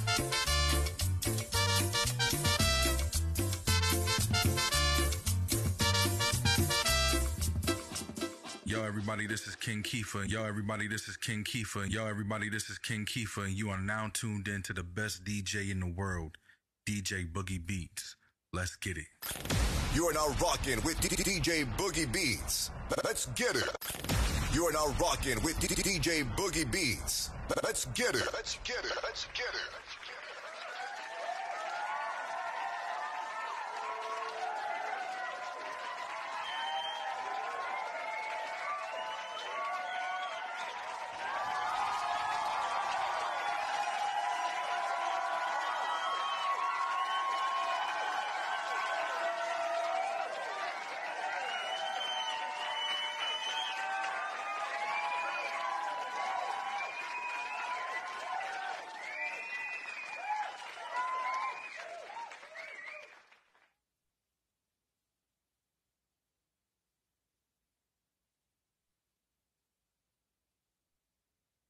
Yo, everybody, this is King Kiefer. Yo, everybody, this is King Kiefer. Yo, everybody, this is King Kiefer, and you are now tuned in to the best D J in the world, D J Boogie Beatz. Let's get it. You are now rocking with D J Boogie Beatz. Let's get it. You are now rocking with D J Boogie Beatz. Let's get it. Let's get it. Let's get it.